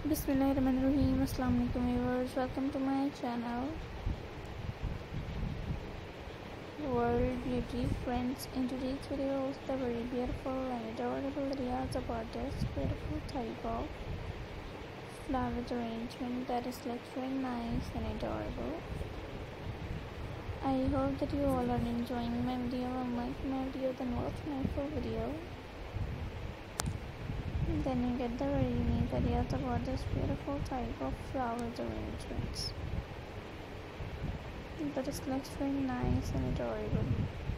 Bismillahirrahmanirrahim. Assalamu alaikum viewers. Welcome to my channel World Beauty Friends. In today's video, the very beautiful and adorable Riyaz about this beautiful type of flower arrangement that is like very nice and adorable. I hope that you all are enjoying my video and like my video, then watch my full video. Then you get the very unique ideas about this beautiful type of flower arrangements that is like very nice and adorable.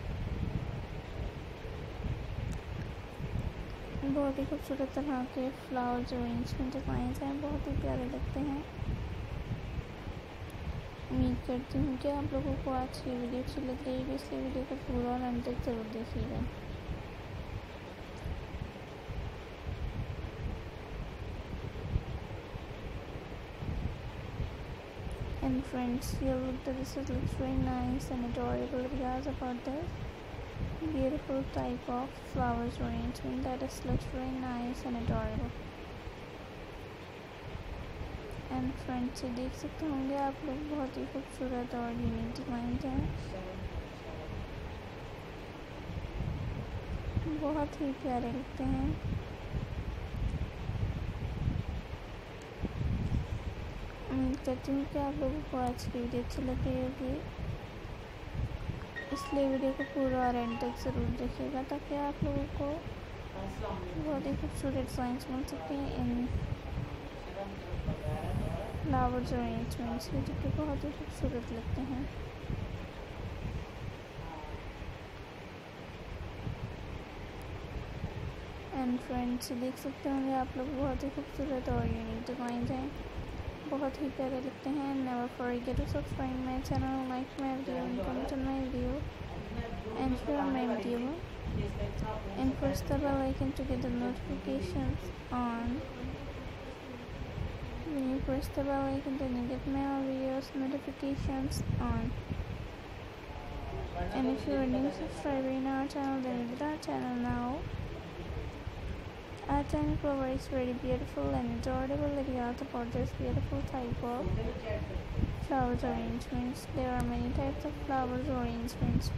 बहुत ही खूबसूरत तरह के flower arrangement designs हैं, बहुत ही प्यारे लगते हैं। उम्मीद करती हूँ कि आप लोगों को आज की वीडियो अच्छी लग रही है, इसलिए वीडियो को पूरा और अंत तक ज़रूर देखिएगा। And friends, here look, this looks very nice and adorable. Riyaz about this beautiful type of flowers arrangement that is looks very nice and adorable. And friends, ये देख सकते होंगे आप लोग, बहुत ही खूबसूरत और यूनिक डिज़ाइन हैं, बहुत ही प्यारे लगते हैं। उम्मीद करती हूँ कि आप लोगों को आज की वीडियो अच्छी लग रही होगी, इसलिए वीडियो को पूरा और एंड तक ज़रूर देखिएगा ताकि आप लोगों को बहुत ही खूबसूरत डिज़ाइंस मिल सकें इन फ्लावर्स अरेंजमेंट्स के, जो कि बहुत ही खूबसूरत लगते हैं। एंड फ्रेंड्स, देख सकते होंगे आप लोग, बहुत ही खूबसूरत और यूनिक डिज़ाइन हैं, बहुत ही प्यारे लगते हैं। Never forget to subscribe my channel, like my video and comment on my video and share my video and press the bell icon to get the notifications on. When you press the bell icon, then you get my videos notifications on. And if you are a new subscriber in our channel, then visit our channel now. Our channel provides very beautiful and adorable videos about this beautiful type of flowers arrangements. There are many types of flowers arrangements.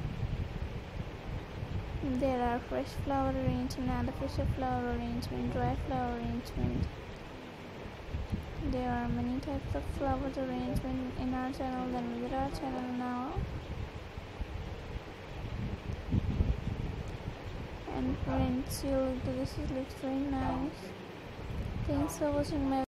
There are fresh flower arrangement, artificial flower arrangement, dry flower arrangement. There are many types of flower arrangement in our channel. Then visit our channel now. And friends, this looks very nice. Thanks for watching my